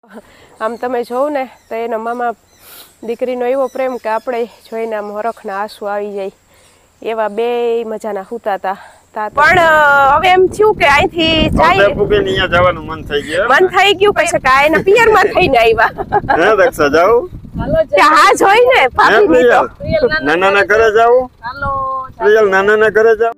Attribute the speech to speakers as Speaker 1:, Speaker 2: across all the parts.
Speaker 1: આમ તમે જોવ ને તો એનો મામા દીકરીનો એવો પ્રેમ કે આપણે જોઈને આમ હરખના આંસુ આવી જાય એવા બે મજાના હુતા હતા પણ હવે એમ થયું કે અહીંથી જાય
Speaker 2: જવાનું મન થઈ
Speaker 1: ગયું પછી કે એના પિયરમાં થઈને આવ્યા
Speaker 2: હે દક્ષા જાવ
Speaker 1: હા જોઈ ને ભાભી તો
Speaker 2: નાના ઘરે જાવ હાલો પ્રિયલ નાના ઘરે જાવ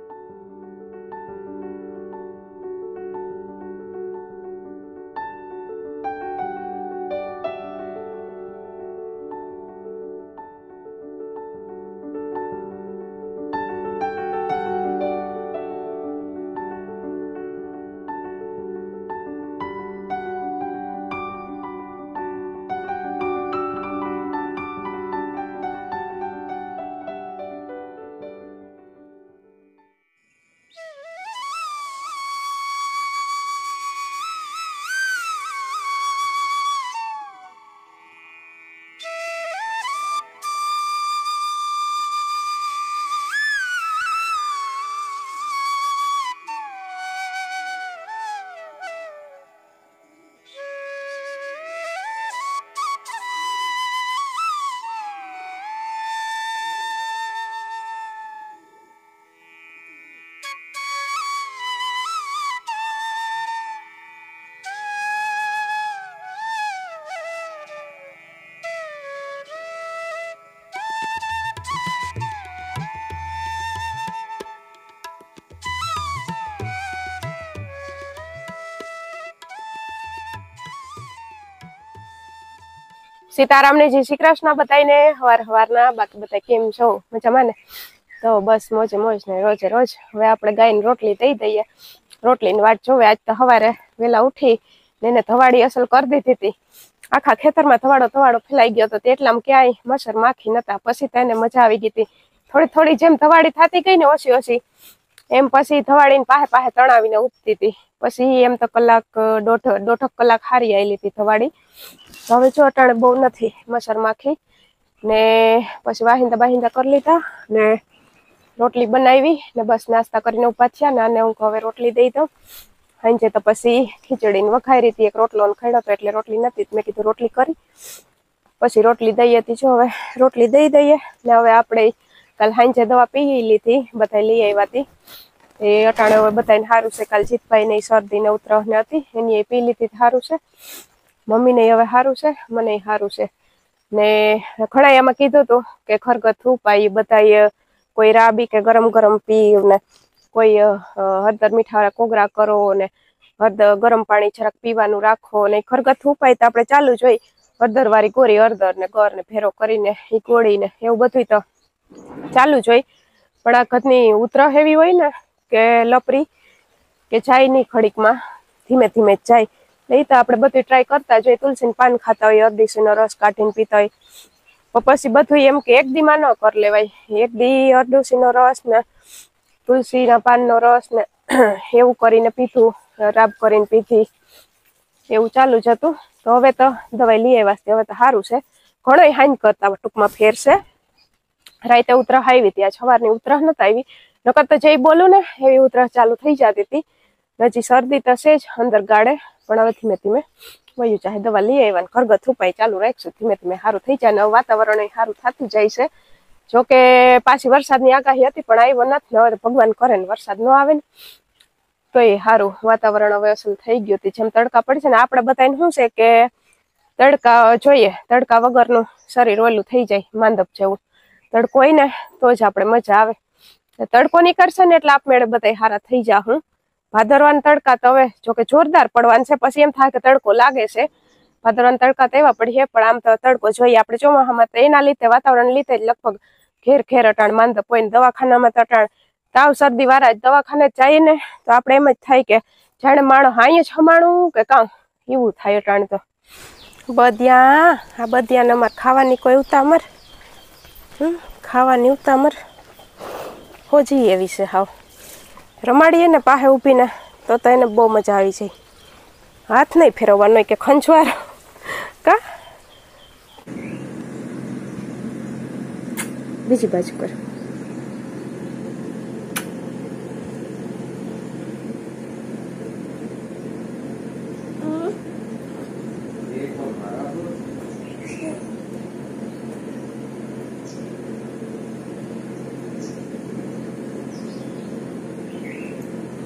Speaker 1: સીતારામને જય શ્રી કૃષ્ણ બતાવીને હવારના બાકી બધા કેમ છો મજામાં ને તો બસ મોજે મોજ ને રોજે રોજ હવે આપણે ગાયને રોટલી દઈ દઈએ રોટલીની વાટ જોવે આજ તો સવારે વહેલા ઉઠી એને ધવાડી અસલ કરી દીધી હતી આખા ખેતરમાં ધવાડો ફેલાઈ ગયો હતો એટલામાં ક્યાંય મચ્છર માખી નતા પછી તો એને મજા આવી ગઈ હતી થોડી જેમ ધવાડી થતી ગઈ ને ઓછી એમ પછી ધવાડીને પાહે તણાવીને ઉપતી હતી પછી એમ તો કલાક દોઢ કલાક હારી આવેલી હતી ધવાડી હવે જો અટાણે બહુ નથી મચ્છર માખી ને પછી વાહિંદા કરી લીધા ને રોટલી બનાવી ને બસ નાસ્તા કરીને ઉભા થયા ને આને હું હવે રોટલી દઈ દઉં સાંજે તો પછી ખીચડીને વઘારી હતી એક રોટલો ખાડ્યો હતો એટલે રોટલી નથી મેં કીધું રોટલી કરી પછી રોટલી દઈ હતી જો હવે રોટલી દઈ દઈએ ને હવે આપણે કાલ સાંજે દવા પી લીધી બધા લઈ આવ્યા હતી એ અટાણે હવે બધાને સારું છે કાલ જીતભાઈ ને શરદી ને ઉતરહ ને હતી એની પી લીધી સારું છે મમ્મીને હવે સારું છે મને સારું છે ને ઘણા એમાં કીધું હતું કે ઘરગથ્થુ ઉપાય બધા કોઈ રાબી કે ગરમ પી ને કોઈ હળદર મીઠા કોગરા કરો ને હળદર ગરમ પાણી જરાક પીવાનું રાખો ને ઘરગથ્થુ ઉપાય તો આપણે ચાલુ જ હોય હળદર વાળી ગોરી હળદર ને ગર ને ભેરો કરીને એ ગોળીને એવું બધું તો ચાલુ જ હોય પણ આ ઘરની ઉતરહ એવી હોય ને કે લપરી કે જાય નહીં ઘડીકમાં ધીમે જ જાય એ તો આપણે બધું ટ્રાય કરતા જોઈએ તુલસીનું પાન ખાતા હોય અરડીસીનો રસ કાઢીને પીતા હોય પછી બધું એમ કે એક દીમાં ન કરી લેવાય એક દી અરડુસીનો રસ ને તુલસીના પાનનો રસ ને એવું કરીને પીધું રાબ કરીને પીધી એવું ચાલુ જ હતું તો હવે તો દવાઈ લઈ આવ્યા હવે તો સારું છે ઘણો હાંજ કરતા ટૂંકમાં ફેરશે રાતે ઉતરહ આવી હતી આજ સવારની ઉતરહ નતા આવી નકર તો જઈ બોલું ને એવી ઉતરહ ચાલુ થઈ જતી હતી હજી શરદી તો છે જ અંદર ગાડે પણ હવે ધીમે વયું ચાહે દવા લઈ આવ્યા ઘરગથ્થુ ઉપાય ચાલુ રાખશું ધીમે સારું થઈ જાય ને વાતાવરણ સારું થતું જાય છે જોકે પાછી વરસાદની આગાહી હતી પણ આવ્યો નથી ને હવે ભગવાન કરે ને વરસાદ ન આવે ને તો એ સારું વાતાવરણ હવે અસલ થઈ ગયું હતું જેમ તડકા પડશે ને આપણે બધાને શું છે કે તડકા જોઈએ તડકા વગરનું શરીર ઓલું થઈ જાય માંદપ જેવું તડકો હોય ને તો જ આપણે મજા આવે તડકો નીકળશે ને એટલે આપમેળે બધા સારા થઈ જા હું ભાદરવાના તડકા તો હવે જોકે જોરદાર પડવાનું છે પછી એમ થાય કે તડકો લાગે છે ભાદરવાના તડકા તો એવા પડીએ પણ આમ તો તડકો જોઈએ આપણે ચોમાસામાં તો એના લીધે વાતાવરણ લીધે જ લગભગ ઘેર અટાણ માંદપ હોય ને દવાખાનામાં તો અટાણ તાવ શરદી વાળા જ દવાખાને જઈએ ને તો આપણે એમ જ થાય કે જાણે માણસ હાઈ જ હમાણું કે કાં એવું થાય અટાણ તો બધિયાને અમારે ખાવાની કોઈ ઉતામર ખાવાની ઉતામર હોજી એવી છે હાવ રમાડીએ ને પાહે ઊભીને તો એને બહુ મજા આવી જાય હાથ નહીં ફેરવવાનો કે ખંજવાર કા બીજી બાજુ પર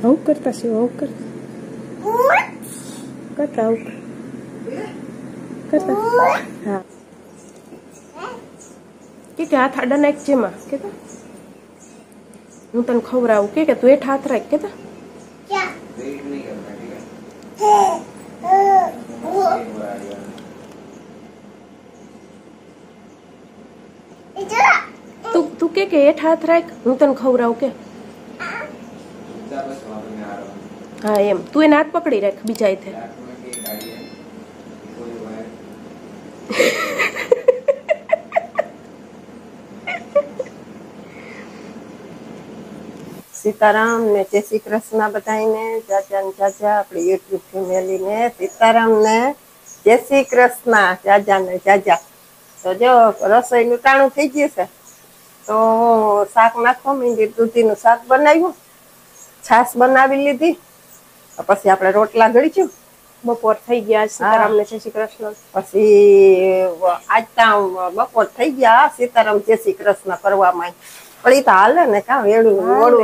Speaker 1: આવું કરતા છે આવું કરતા કરતા આવું કરતા હા કે હાથ આડા નાખ જેમાં કે હું તને ખવડાવું કે તું હેઠ હાથ રાખ કે તું કે હેઠ હાથ રાખ હું તને ખવડાવું કે હા એમ તું એને હાથ પકડી રાખ બીજા હાથે
Speaker 3: સીતારામ ને જય શ્રી કૃષ્ણ બધાને જાજા ને જાજા આપણી યુટ્યુબ ફેમિલી ને સીતારામ ને જય શ્રી કૃષ્ણ જાજા ને જાજા તો જો રસોઈનું ટાણું થઈ ગયું છે તો શાક નાખવા માંડી દૂધીનું શાક બનાવ્યું છાશ બનાવી લીધી પછી આપણે રોટલા ઘડીશું
Speaker 1: બપોર થઈ ગયા સીતારામ ને જય શ્રી કૃષ્ણ
Speaker 3: પછી આજ બપોર થઈ ગયા સીતારામ જય શ્રી કૃષ્ણ કરવામાં પણ એ તો હાલે ને કા વેડું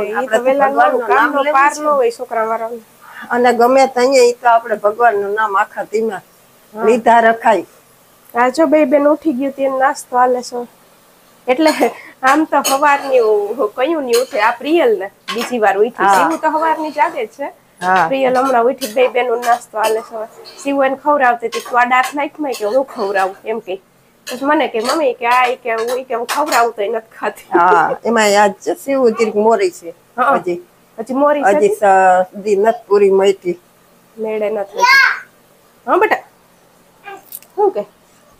Speaker 1: છોકરા
Speaker 3: અને ગમે ત્યાં તો આપણે ભગવાનનું નામ આખા ધીમા લીધા રખાય
Speaker 1: રાજો બે બેન ઉઠી ગયું તે નાસ્તો હાલે છો એટલે આમ તો સવારની કયું ની ઉઠે આ પ્રિયલ ને બીજી વાર ઉઠી શિવ તો સવારની જાગે છે પ્રિયલ હમણાં ઉઠી બે બેન નાસ્તો હાલે છે શિવ એને ખવડાવતી હતી તું આ દાંત નાખમાં કે હું ખવડાવું એમ કે પછી મને કે મમ્મી કે આ કે હું ખવડાવું તો નથી ખાતી
Speaker 3: એમાં આજ શિવ જીરીક મોરી છે
Speaker 1: હજી મોરી
Speaker 3: હજી સુધી નથી પૂરી મળી
Speaker 1: મેળે નથી હા બેટા શું કે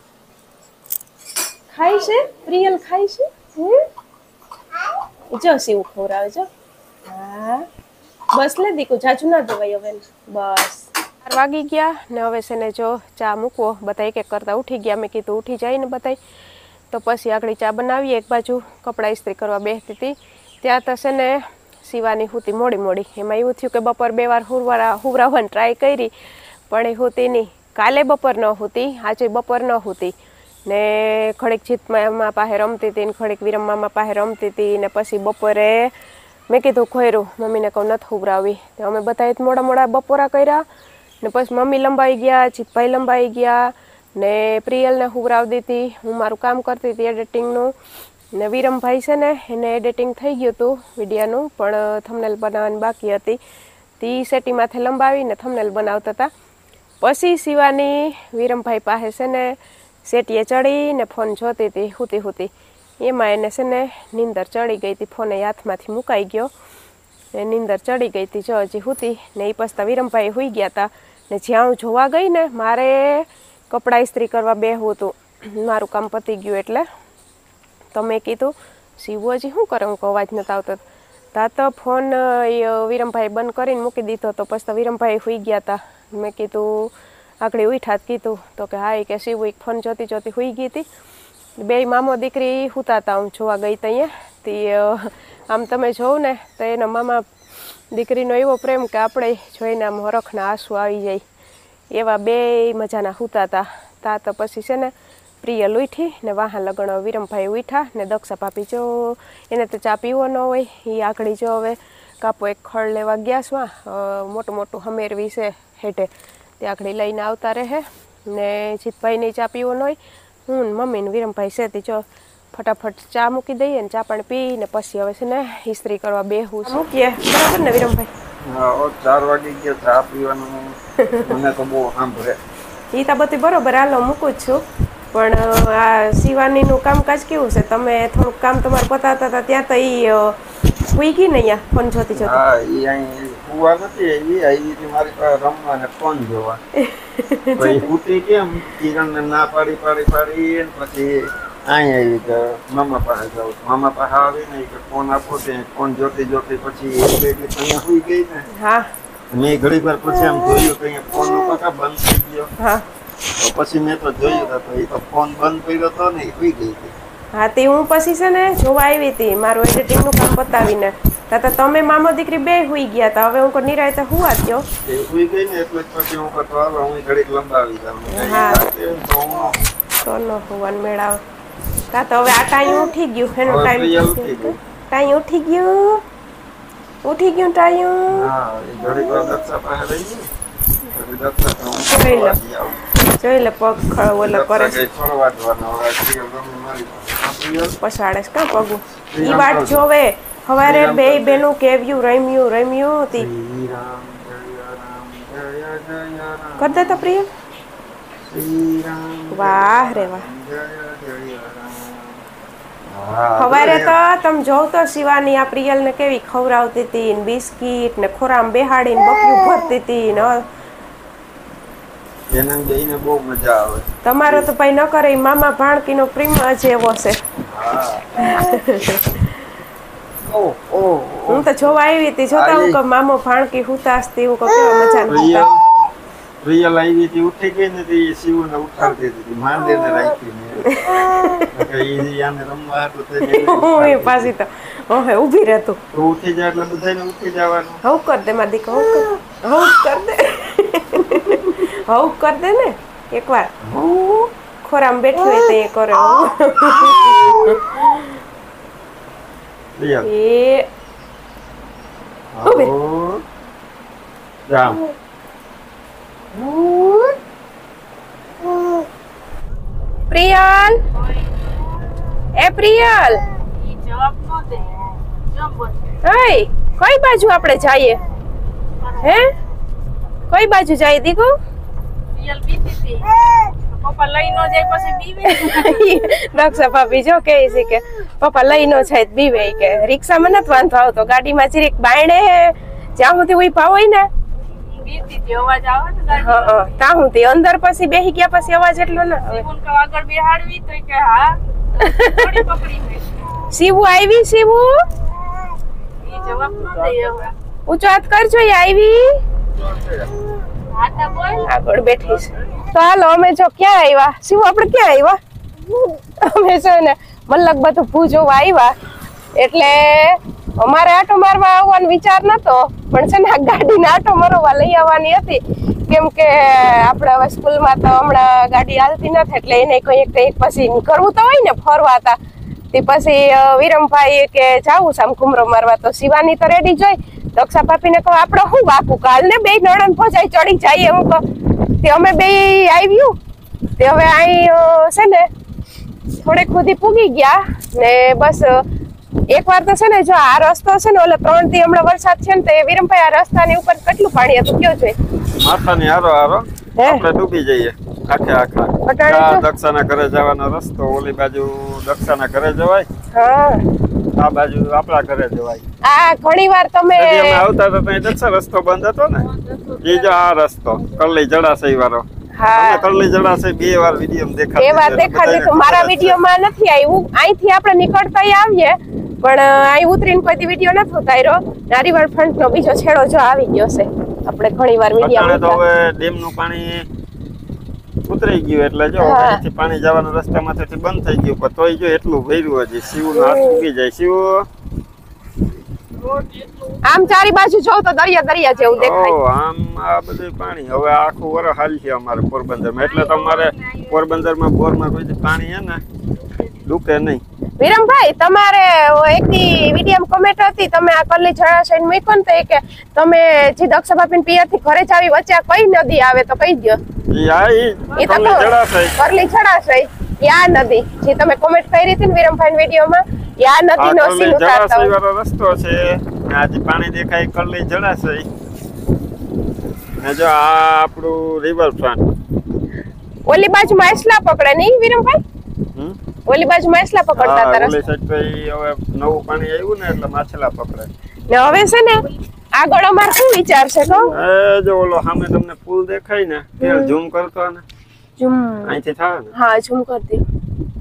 Speaker 1: ખાય છે પ્રિયલ ખાય છે જો શિવ ખવડાવે જો હા બસ લે દીકુ જાજુ ના દેવાય હવે બસ 4 વાગી ગયા ને હવે છે ને જો ચા મૂકવો બધા એક એક કરતા ઉઠી ગયા મેં કીધું ઉઠી જાય ને બધાય તો પછી આગળ ચા બનાવીએ એક બાજુ કપડાં ઇસ્ત્રી કરવા બેસતી હતી ત્યાં તો છે ને શિવાની હુતી મોડી એમાં એવું થયું કે બપોર 2 વાર હુવરાવવાની ટ્રાય કરી પણ એ હુતી નહીં કાલે બપોર ન હુતી આજે બપોર ન હુતી ને ઘડીક જીત મામા પાસે રમતી હતી ને ઘડીક વિરમ મામા પાસે રમતી હતી ને પછી બપોરે મેં કીધું ખોયરું મમ્મીને કહું નથી હુવરાવી તો અમે બધાએ મોડા બપોરા કર્યા ને પછી મમ્મી લંબાઈ ગયા જીતભાઈ લંબાઈ ગયા ને પ્રિયલને હુવરાવી દીધી હું મારું કામ કરતી હતી એડિટિંગનું ને વિરમભાઈ છે ને એને એડિટિંગ થઈ ગયું હતું વિડીયોનું પણ થંબનેલ બનાવવાની બાકી હતી તે સેટીમાંથી લંબાવીને થંબનેલ બનાવતા હતા પછી શિવાની વિરમભાઈ પાસે છે ને સેટીએ ચડીને ફોન જોતી હતી હુતી એમાં એને છે ને નીંદર ચડી ગઈ હતી ફોન હાથમાંથી મુકાઈ ગયો ને નીંદર ચડી ગઈ હતી જો હજી હુતી ને એ પછી વિરમભાઈ હુઈ ગયા હતા ને જ્યાં હું જોવા ગઈ ને મારે કપડાં ઇસ્ત્રી કરવા બેહવું હતું મારું કામ પતી ગયું એટલે તો મેં કીધું શિવ હજી શું કરે હું અવાજ નથી આવતો તા તો ફોન વિરમભાઈ બંધ કરીને મૂકી દીધો તો પછી વિરમભાઈ હુઈ ગયા હતા મેં કીધું આગળ ઉઠા કીધું તો કે હા કે શિવ એક ફોન જોતી હુઈ ગઈ હતી બે મામો દીકરી હુતા હતા હું જોવા ગઈ ત્યાં તે આમ તમે જોવ ને તો એનો મામા દીકરીનો એવો પ્રેમ કે આપણે જોઈને આમ હરખના આંસુ આવી જાય એવા બે મજાના હુતા હતા તા તો પછી છે ને પ્રિયલ ઉઠી ને વાહન લગણ વિરમભાઈ ઉઠા ને દક્ષા ભાભી જો એને તો ચા પીવો ન હોય એ આકડી જો હવે કાપો એક ખડ લેવા ગયા છો મોટું હમેરવી છે હેઠે તે આકડી લઈને આવતા રહે ને જીતભાઈને ચા પીવો ન હોય હું મમ્મી ને વિરમભાઈ સેતી જો ફટાફટ ચા મૂકી દઈએ ને ચા પાણી પી ને પછી હવે છે ને ઇસ્ત્રી કરવા બેહું મૂકીએ બરાબર ને વિરમભાઈ
Speaker 2: 4 વાગી ગયા ચા પીવાનું મને તો બહુ સાંભળે
Speaker 1: એ તો બધી બરોબર હાલો મૂકું જ છું પણ આ શિવાનીનું કામકાજ કેવું છે તમે થોડુંક કામ તમારે પતાવતા હતા ત્યાં તો એ સુઈ ગઈ ને અહીંયા ફોન જોતી
Speaker 2: હા એ અહીં સુવા નથી એ મારી પાસે રમવા ને ફોન જોવા પછી ઉઠી કેમ કિરણને ના પાડી પછી અહીં આવી કે મામા પાસે જાઉં મામા પાસે આવીને કે ફોન આપો તે ફોન જોતી પછી અહીંયા સુઈ ગઈ ને
Speaker 1: હા
Speaker 2: મેં ઘણી વાર પછી આમ જોયું કે અહીંયા ફોન પાછા બંધ થઈ ગયો
Speaker 1: હા
Speaker 2: તો પછી મેં તો જોયું તો એ તો ફોન બંધ કર્યો હતો ને એ સુઈ ગઈ હતી
Speaker 1: હા તે હું પછી છે ને જોવા આવી હતી મારું એડિટિંગનું કામ પતાવીને તા તમે મામા દીકરી બે હુઈ ગયા હતા હવે હું નિરાયતે હુવા ગયો
Speaker 2: એ સુઈ ગઈ ને એટલે પછી હું કહેતો હાલો હું ઘડીક લંબાવી જાઉં
Speaker 1: તો ન હોવાનું મેળાવ તા તો હવે આ ટાઈમ ઉઠી ગયું એનો ટાઈમ ઉઠી ગયું ઉઠી ગયું ટાયું.
Speaker 2: હા એ ઘડી વાર દક્ષા પાસે રહી ગઈ પછી દક્ષા તો હું
Speaker 1: જોઈ લો.
Speaker 2: ફરવા જઈ આવું.
Speaker 1: જોઈ લે પગ ઓલો કરે
Speaker 2: દક્ષા કઈ ફરવા જવાના હવે સિરિયલ રમી મારી પાસે
Speaker 1: પછાડે કા પગું ઈ વાત જોવે હવારે બે બેનું કેવ્યું રમ્યું તી
Speaker 2: શ્રી રામ જય રામ જય જય રામ
Speaker 1: કર દે તો પ્રિય.
Speaker 2: શ્રી રામ
Speaker 1: વાહ રે વાહ.
Speaker 2: જય જય રામ. હા,
Speaker 1: હવારે
Speaker 2: તો
Speaker 1: તો તમે જોવ તો શિવાની આ પ્રિયલ ને કેવી ખવડાવતી હતી ને બિસ્કીટ ને ખોરામ બેહાડીને બકરું ભરતી હતી ને
Speaker 2: એને બેયને બહુ મજા આવે.
Speaker 1: તમારો તો ભાઈ ન કરે ઈ મામા ભાણકીનો પ્રેમ જ એવો છે.
Speaker 2: ઓહ ઓહ
Speaker 1: હું તો જોવા આવી હતી જોતા હું કે મામો ભાણકી હુતાસતી હું કે કેવા મજાનું હતા.
Speaker 2: રિયલ આવી હતી ઉઠી ગઈ ને તે શિવને ઉઠાડતી હતી માંડે ને રાખી ને ઈ આને રમવા હતું તે
Speaker 1: હું એ પાછી તો ઓહે ઊભી રહેતું.
Speaker 2: તો ઉઠી જાય એટલે બધાને ઉઠી જવાનું.
Speaker 1: હવ કર દે મારી દીકરો હવ કર દે હવ કર દે ને એકવાર ખોરામ બેઠી હોય તો એ કરે
Speaker 2: રિયલ
Speaker 1: એ
Speaker 2: આવો જામ
Speaker 1: પ્રિયલ એ પ્રિયલ હઈ કઈ બાજુ આપણે જઈએ હે કઈ બાજુ જઈએ દીકુ દક્ષા ભાભી જો કે છે કે પપ્પા લઈ નો જાય બીવે કે રિક્ષામાં નથી વાંધો આવતો ગાડીમાં જરીક બાયણે જ્યાં સુધી ઉભા હોય ને ત્યાં સુધી અંદર પછી બેસી ગયા પછી અવાજ એટલો ના આવે. શિવું આવી શિવું ઊંચો હાથ કરજો એ આવી આગળ બેઠી છે. તો હાલો અમે જો ક્યાં આવ્યા શિવ આપણે ક્યાં આવ્યા અમે છે ને મલક બધું ભૂ જોવા આવ્યા એટલે અમારે આટો મારવા આવવાનો વિચાર નતો પણ છે ને આ ગાડીને આટો મારવા લઈ આવવાની હતી કેમ કે આપણે હવે સ્કૂલમાં તો હમણાં ગાડી હાલતી નથી એટલે એને કંઈક પછી કરવું તો હોય ને ફરવા હતા તે પછી વિરમભાઈ કે જાવું છે આમ ઘુમરો મારવા તો શિવાની તો રેડી જોઈ દક્ષા ભાભીને કહું આપણે શું બાપુ કાલ ને બે નણંદ ભજાઈ ચડી જઈએ હું કહું તે અમે બે આવ્યું તે હવે અહીં છે ને થોડેક સુધી પૂગી ગયા ને બસ એક વાર તો છે ને જો આ રસ્તો છે ને ઓલે 3 દી હમણાં વરસાદ છે ને તો એ વિરમભાઈ આ રસ્તાની ઉપર કેટલું પાણી હતું કયો જોઈ
Speaker 2: માથાની હારો આપણે ડૂબી જઈએ આખા દક્ષાના ઘરે જવાનો રસ્તો ઓલી બાજુ દક્ષાના ઘરે જવાય
Speaker 1: હા
Speaker 2: આ બાજુ આપણા ઘરે જવાય.
Speaker 1: આ ઘણીવાર તમે
Speaker 2: અમે આવતા તો ત્યાં દક્ષા રસ્તો બંધ હતો ને એ જો આ રસ્તો કરલી જળાશય વાળો
Speaker 1: હા
Speaker 2: કરલી જળાશય 2 વાર વિડીયો દેખાડી
Speaker 1: એ વાર દેખાડી તો મારા વિડીયોમાં નથી આવ્યું અહીંથી આપણે નીકળતા આવીએ પણ અહીં ઉતરીને કોઈ વિડીયો નથી ઉતાર્યો નારીવાડ ફ્રન્ટ નો બીજો છેડો જો આવી ગયો છે આપણે ઘણીવાર વિડીયો
Speaker 2: તો હવે ડેમ નું પાણી ઉતરી ગયું એટલે જો અહીંથી પાણી જવાનો રસ્તામાંથી બંધ થઈ ગયું પણ તોય જો એટલું ભર્યું હજી શિવનો હાથ ઉગી જાય શિવ
Speaker 1: આમ ચારી બાજુ જોવ તો દરિયા જેવું દેખાય
Speaker 2: આમ આ બધું પાણી હવે આખું વરસ હાલ છે અમારે પોરબંદરમાં એટલે તમારે પોરબંદરમાં બોરમાં કોઈ પાણી હે ને ડૂકે નહીં.
Speaker 1: વિરમભાઈ તમારે એકની વિડીયો કમેન્ટ હતી તમે આ કરલી જળાશય મૂકો ને તો કે તમે જે દક્ષા ભાભીને પિયરથી ઘરે જ આવી વચ્ચે કઈ નદી આવે તો કહી દો. કરલી જળાશય યા નદી જે તમે કોમેન્ટ કરી હતી ને વિરમભાઈ વિડીયોમાં યા નદી નો સીન ઉતારતા
Speaker 2: વાળો રસ્તો છે આજે પાણી દેખાય કરલી જળાશય ને જો આ આપણું રિવર ફ્રન્ટ
Speaker 1: ઓલી બાજુ માછલા પકડે નહીં વિરમભાઈ ઓલી બાજુ માછલા પકડતા હતા
Speaker 2: ઓલી સાઈડ તો હવે નવું પાણી આવ્યું ને એટલે માછલા પકડે
Speaker 1: ને હવે છે ને આગળ અમાર શું વિચાર છે કહો
Speaker 2: એ જો ઓલો સામે તમને પુલ દેખાય ને તે ઝૂમ કરતો ને
Speaker 1: ઝૂમ
Speaker 2: અહીંથી થાય ને
Speaker 1: હા ઝૂમ કરી દે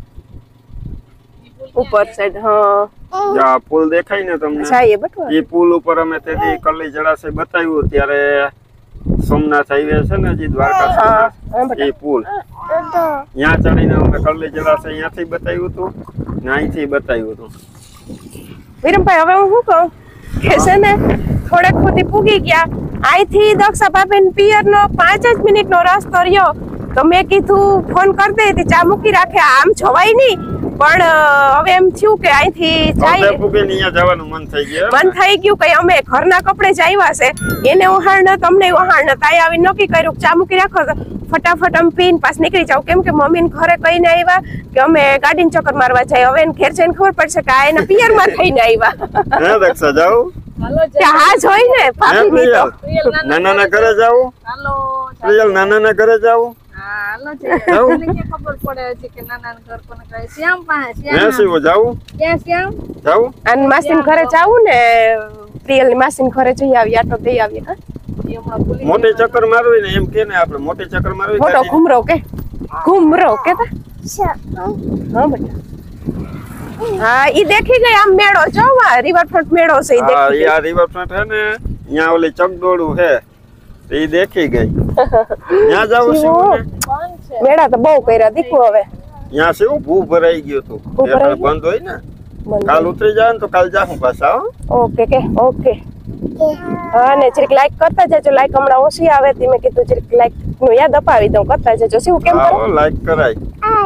Speaker 1: ઉપર સાઈડ હા
Speaker 2: જો આ પુલ દેખાય ને તમને
Speaker 1: જાય બટવા
Speaker 2: એ પુલ ઉપર અમે તેથી કરલી જળાશય બતાવ્યું ત્યારે સોમનાથ હાઈવે છે ને જે દ્વારકા એ પુલ ત્યાં ચડીને અમે કરલી જળાશય અહીંયાથી બતાવ્યું હતું ને અહીંથી બતાવ્યું હતું.
Speaker 1: વિરમભાઈ હવે હું શું કહું કે છે ને થોડેક સુધી પૂગી ગયા અહીંથી દક્ષા ભાભીન પિયરનો 5 જ મિનિટનો રસ્તો રહ્યો તો મેં કીધું ફોન કરી દે ચા મૂકી રાખે આમ જવાય નહીં પણ હવે એમ થયું કે અહીંથી જાય
Speaker 2: જવાનું મન થઈ ગયું
Speaker 1: મન થઈ ગયું કે અમે ઘરના કપડે જ આવ્યા છે એને ઓહાણ ન તમને ઓહાણ ન તાય આવી નક્કી કર્યું ચા મૂકી રાખો તો ફટાફટ અમે પીને પાસ નીકળી જાવ કેમ કે મમ્મી ને ઘરે કહીને આવ્યા કે અમે ગાડીને ચક્કર મારવા જાય હવે એને ઘેર જઈને ખબર પડશે કે આ એના પિયર માં થઈને આવ્યા
Speaker 2: હે દક્ષા જાવ
Speaker 1: હા જોઈ ને ભાભી ની તો
Speaker 2: નાના ના ઘરે જાવ
Speaker 4: હાલો
Speaker 2: પ્રિયલ નાના ના ઘરે જાવ
Speaker 4: હાલો મને કે ખબર પડે છે કે નાના ઘર કોને કહે શ્યામ પાસે
Speaker 2: હે શિવો જાવ
Speaker 4: ક્યાં શ્યામ
Speaker 2: જાવ
Speaker 1: અને માસીન ઘરે જાવું ને પ્રિયલ ની માસીન ઘરે જઈ આવી આટો દઈ આવી હા
Speaker 2: મોટી ચક્કર મારવી ને એમ કે ને આપણે મોટી ચક્કર મારવી
Speaker 1: મોટો ઘુમરો કેતા હા બેટા હા ઈ દેખી ગઈ આમ મેળો જો રિવરફ્રન્ટ મેળો છે ઈ
Speaker 2: હા
Speaker 1: દેખી
Speaker 2: ઈ આ રિવરફ્રન્ટ હે ને અહીંયા ઓલી ચકડોળું હે ઈ દેખી ગઈ ત્યાં જાવ શિવ
Speaker 1: મેળા તો બહુ કર્યા દીકુ હવે
Speaker 2: ત્યાં શિવ ભૂ ભરાઈ ગયું તું
Speaker 1: ભરાઈ
Speaker 2: એટલે બંધ હોય ને કાલ ઉતરી જાય ને તો કાલ જાહું પાછા
Speaker 1: ઓકે હા ને જરીક લાઈક કરતા જજો લાઈક હમણાં ઓછી આવે તી મેં કીધું જરીક લાઈક નું યાદ અપાવી દઉં કરતા જજો શું કેમ કરો
Speaker 2: લાઈક કરાય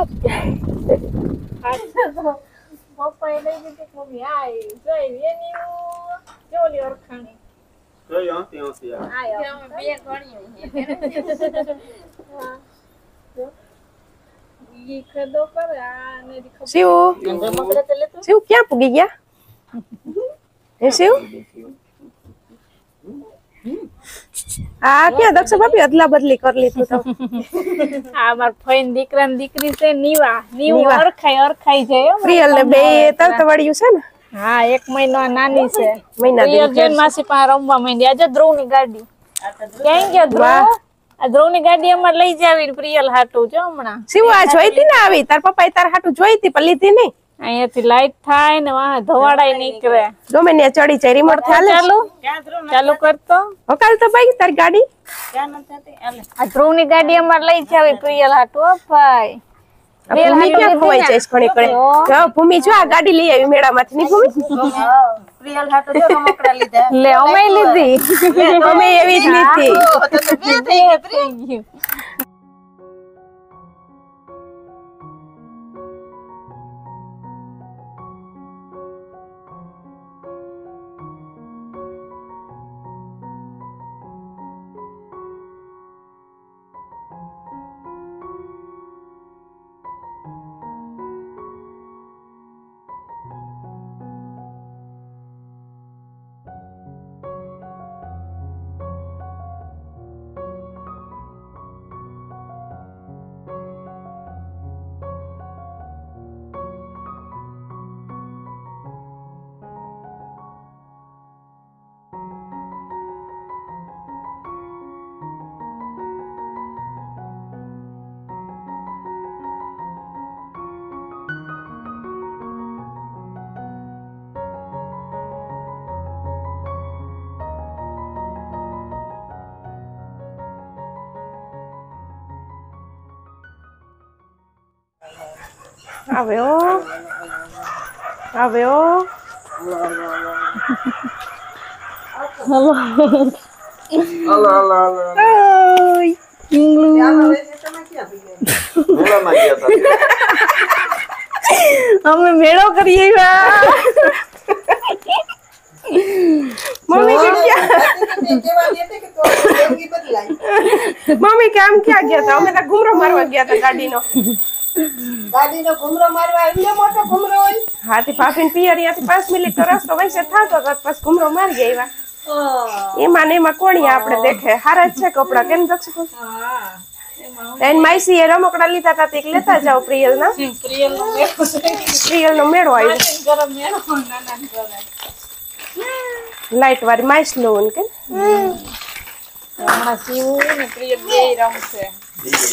Speaker 4: પપ્પાએ લઈ દીધી મમ્મી આય જોઈ એની જોલી ઓરખાણી
Speaker 2: જોઈ હોતી
Speaker 4: આય બે ઘણી ઈ ખદો કરે આ ને
Speaker 1: શિવ ક્યાં પૂગી ગયા હે શિવ આ ક્યાં દક્ષ ભાભી અદલા બદલી કરી લીધું તો
Speaker 4: આ માર ફઈન દીકરા ને દીકરી છે નીવા ઓરખાઈ જાય
Speaker 1: પ્રિયલ ને બે તરતવડિયું છે ને
Speaker 4: હા 1 મહિનો નાની છે
Speaker 1: મહિના
Speaker 4: પ્રિયલ જૈન માસી પાસે રમવા માંડી આજે ધ્રુવ ની ગાડી ક્યાં ગયા ધ્રુવ આ ધ્રુવ ની ગાડી અમાર લઈ જાવી પ્રિયલ હાટુ જો હમણાં
Speaker 1: શિવ આ જોઈતી ને આવી તાર પપ્પાએ તાર હાટુ જોઈતી પણ લીધી નહીં
Speaker 4: અહીંયાથી લાઈટ થાય ને વાહ ધવાડાઈ નીકળે
Speaker 1: ગમે ને ચડી જાય રિમોટ થી
Speaker 4: ચાલુ કરતો
Speaker 1: હકાલ તો ભાઈ તારી ગાડી
Speaker 4: આ ધ્રુવ ની ગાડી અમાર લઈ જાવી પ્રિયલ હાટુ ભાઈ
Speaker 1: ભૂમિ ક્યાં ખોવાઈ જાય ઘણી ઘણી જો ભૂમિ જો આ ગાડી લઈ આવી મેળામાંથી ની ભૂમિ
Speaker 3: પ્રિયલ હાટો જો રમકડા લીધા
Speaker 4: લે અમે લીધી
Speaker 1: અમે એવી જ લીધી આવ્યો
Speaker 2: હાલો મેળામાં ગયા હતા
Speaker 4: અમે મેળો કરીએ
Speaker 1: મમ્મી કેમ ક્યાં ગયા હતા અમે તો ઘુમરો મારવા ગયા હતા
Speaker 3: ગાડીનો ઘુમરો મારવા આવ્યો મોટો ઘુમરો હોય
Speaker 1: હાથી ભાભી પિયર ત્યાંથી 5 મિનિટ તો રસ્તો વૈસે થતો હતો પછી ઘુમરો મારી ગયા એમાં ને એમાં કોણી આપણે દેખે હારા જ છે કપડા કેમ દક્ષ એન માઈસી એ રમકડા લીધા હતા તે લેતા જાવ પ્રિયલ નો મેળો આવ્યો લાઈટ વાળી માઈસ લો કે
Speaker 4: હમણાં શિવ ને પ્રિય બે રમશે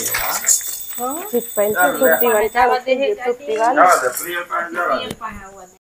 Speaker 1: જીત પાઈન તુપ્તી વાળી ચાલો તુપ્તી વાળી
Speaker 2: પ્રિયલ પાસે જવા